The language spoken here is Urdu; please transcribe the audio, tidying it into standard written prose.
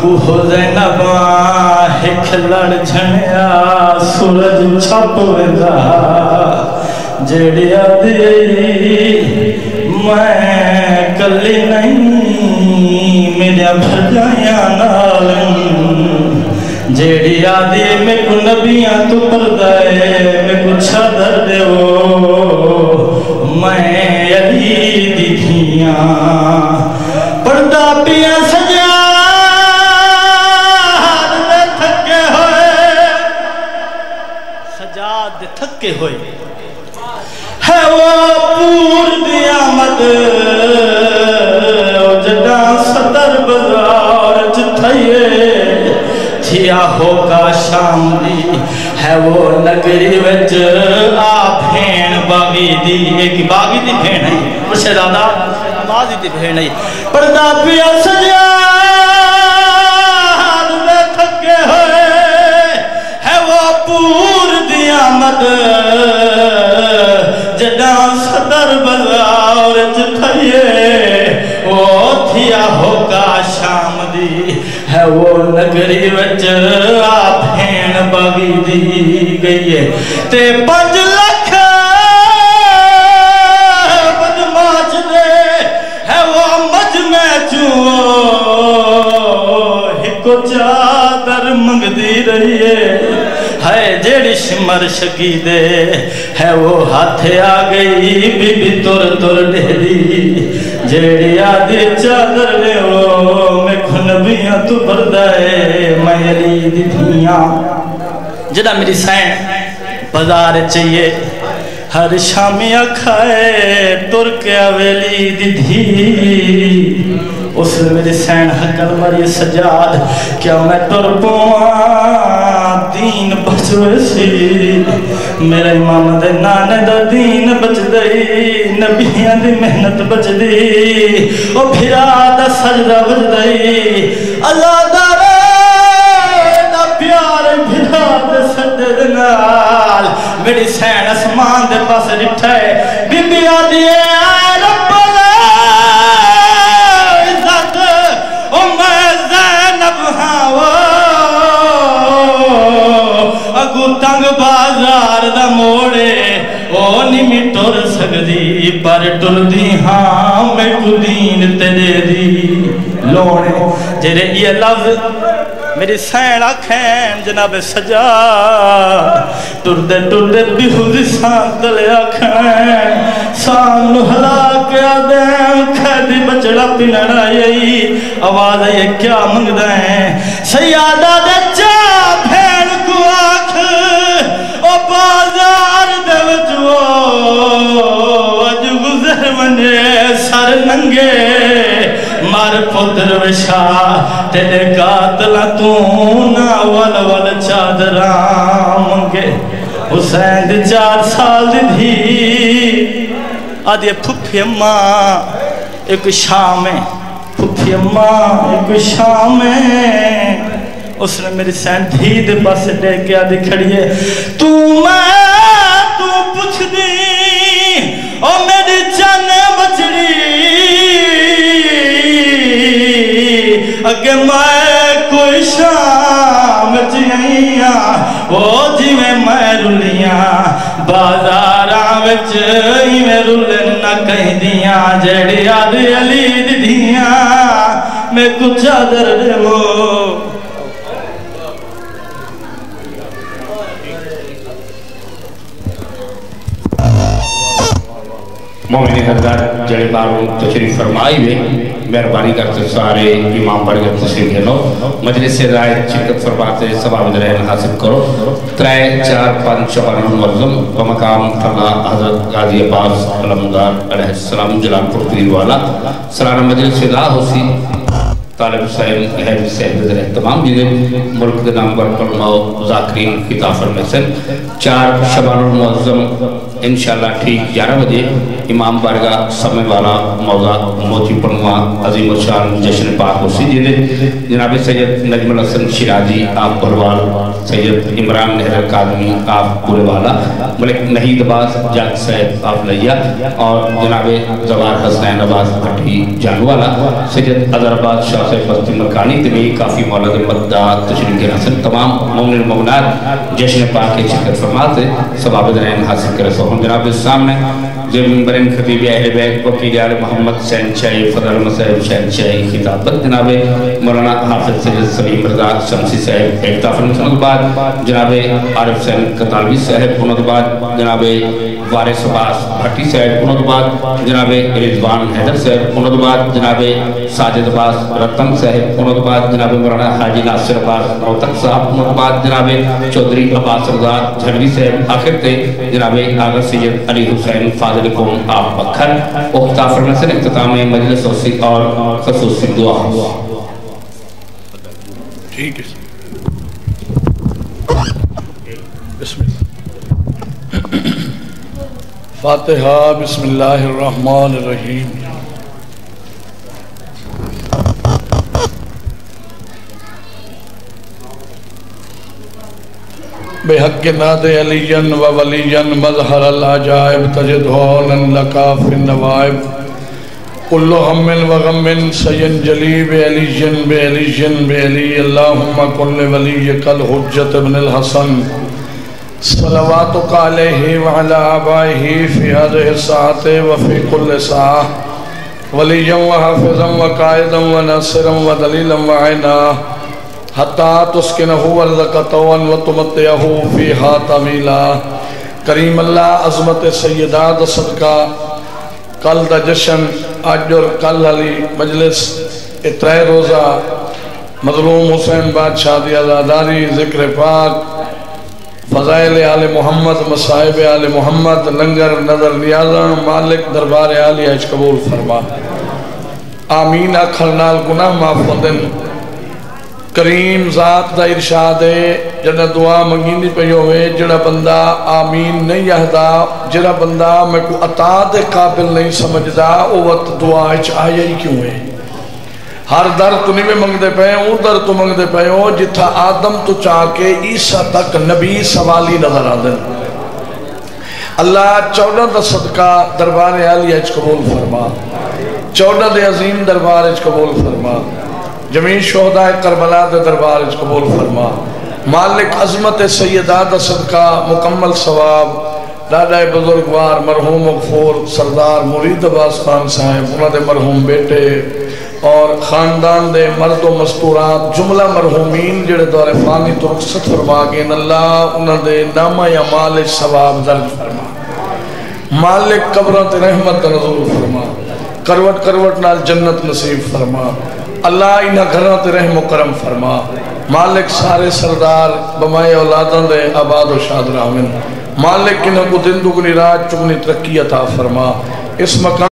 وہ زینباں ہک لڑ جھنیا سورج چھپ ویندہ جیڑیا دی میں کلی نہیں میرے بھجایا نالن جیڑیا دی میں کو نبیاں تو پردائے میں کو چھادر دے ہو میں علی دی دھیاں پردہ پیا سجاد دے تھکے ہوئے ہے وہ پور دی آمد جدہ صدر بزار جتھائیے تھیا ہو کا شام دی ہے وہ نگری وچ آ بھین باغی دی ایک باغی دی بھین ہے مجھے دادا آمازی دی بھین ہے پردہ پیا سجاد میں تھکے ہوئے ہے وہ پور دی آمد جدہ صدر بزار جتھائیے وہ تھیا ہو کا شام دی ہے وہ نگری وچ آ بھین باغی دی گئی ہے تے 5 لکھ بدماش دے ہے وہ مجمع چوں ہکو چادر منگ دی رہی ہے جیڑی شمر شکی دے ہے وہ ہاتھ آ گئی بی بی تر تر ڈھیری جیڑی آدھی چادر لے ہو میں کھنبیاں تو بردائے میں علی دی دھیاں جدہ میری سین بازار چاہیے ہر شامیہ کھائے ترک اویلی دی دھی اس میری سین حقل مری سجاد کیا میں تر پوان دین بچ ویسی میرے امام دے نانے دا دین بچ دئی نبیاں دی محنت بچ دی او پھرا دا سجدہ بچ دئی اللہ دارے دا پیار پھرا دا سجدہ نال میری سین اسمان دے پاس رٹھے بی بی آدھی اے رب العزت او میں زینب ہاں اگو تنگ بازار دا موڑے او نیمی ٹر سکدی پر ٹر دی ہاں میں کو دین تے دے دی لوڑے جیرے یہ لفظ میری سین آکھیں جناب سجا ٹر دے بیہودی سان دلے آکھیں سان نحلا کے آدیں کھیدی بچڑا پینڑا یہی آواز ہے یہ کیا منگ دیں سیادہ دے چاہ بھین کو آکھ او بازار دے وچو اج گزر منے سر ننگے مار پتر وشا تیرے قاتلہ تو نا ول چادرام منگے حسین دی 4 سال دی دھی آدھے پھپھی اماں ایک شام ہے پھپھی اماں ایک شام ہے اس نے میری سین دھی دے پاس دے کے آدھی کھڑی ہے تو پوچھ دی او میری جان بچڑی اگے میں کوئی شام جیئیاں او جی میں رلیاں بازاراں وچ میں رلن نہ کہیں دیاں جیڑی آدھی علی دی دیاں میں کچھ چادر دے وہ مومنی حضرات جڑے باروں تشریف فرمائی ہوئے مہربانی کرتے سارے امام بڑھ گئے تشریف گھنو مجلس سے رائے شرکت فرماتے سبا مدرین حاصل کرو 3 4 5 شبان المعظم بمقام فرلا حضرت غازی عباس علمدار علیہ السلام جلال پور پیر والا سلانہ مجلس سے لا ہو سی طالب حسین اہل صاحب نظر احتمام جنہیں ملک کے نام پر علماء ذاکرین خطافر میں سے 4 شبان المعظم انشاءاللہ ٹھیک 11 بجے امام بارگاہ سمے والا موضع موتی پڑھوا عظیم الشان جشن پاک اسی جناب سید نجم الحسن شیرازی آپ بلوال، سید عمران نہر قادمی آپ پورے والا، ملک نحید عباس جاگ صاحب آپ لیا، اور جناب زوار حسنین عباس بھٹی جانوالا، سید عذر عباس شاہ صاحب بستی مکانی تمہیں کافی مولد مدد تشریف کے حسن تمام مومن المومنات جشن پاک کے شرکت فرماتے ثواب درین حاصل کرے سو ہم جناب سامنے زیر منبرین خطیب اہل بیت وکیل آل محمد حسین شاہی فضل المصیب حسین شاہی خطابت جناب مولانا حافظ سید سلیم رضا شمسی صاحب اقتاف فرمسند بعد جناب عارف حسین قطالوی صاحب انہوں بعد جناب وارث عباس بھٹی صاحب انہوں بعد جناب رضوان حیدر صاحب انہوں بعد جناب ساجد عباس رتن صاحب انہوں بعد جناب مولانا حاجی ناصر عباس روتک صاحب انہوں بعد جناب چودھری عباس رضا جھڑوی صاحب آخر تے جناب آغا سید علی حسین فاضل قوم آپ بکھر اختاف فرمسند اختتام مجلس اور خصوصی دعا ٹھیک ہے بسم اللہ فاتحہ بسم اللہ الرحمن الرحیم بحق ناد علیین و ولیین مظہر العجائب تجد ہونن لکا فی النوائب کل ہم و غم سینجلی بے علی اللہم کل ولیک الحجت ابن الحسن صلواتک علیہ وعلی آبائہ فی هذه الساعة وفی کل ساعة ولیا و حافظا و قائدا و ناصرا و دلیلا و عینا حتی تسکنہو ورزقتوان و تمتعہو فیہا طویلا کریم اللہ عظمت سیدات صدقہ کل دا جشن آج اور کل علی مجلس اترائے روزہ مظلوم حسین بادشاہ دی عزاداری ذکر پاک فضائل آل محمد مصائب آل محمد لنگر نظر نیازاں مالک دربار عالی اج قبول فرما آمین اکھل نال گناہ معاف ہوندن کریم ذات دا ارشاد ہے جنہ دعا منگینی پہ ہوئے جڑا بندہ آمین نہیں یہدا جڑا بندہ میں کو عطا دے قابل نہیں سمجھدا او وقت دعا اچ آیا ہی کیوں ہے ہر در تو نہیں میں منگ دے پہے ہوں در تو منگ دے پہے ہوں جتھا آدم تو چاہ کے عیسیٰ تک نبی سوالی نظر آدن اللہ 14 دا صدقہ دربار عالی اچ قبول فرما 14 دے عظیم دربار اچ قبول فرما جمیع شہداء کربلا دے دربار اچ قبول فرما مالک عظمت سیدات صدقہ مکمل ثواب دادا بزرگوار مرحوم مغفور سردار مرید عباس خان صاحب انہوں دے مرحوم بیٹے اور خاندان دے مرد و مستورات جملہ مرحومین جڑے دور فانی تو رخصت فرما گئے اللہ انہوں دے نامہ یا مال ثواب درج فرما مالک قبرت رحمت نزول فرما کروٹ کروٹ نال جنت نصیب فرما اللہ انہا گھرات رحم و کرم فرما مالک سارے سردار بمائے اولاداں دے آباد و شاد رامن مالک انہا کو دن دگنی رات چگنی ترقی عطا فرما اس مقام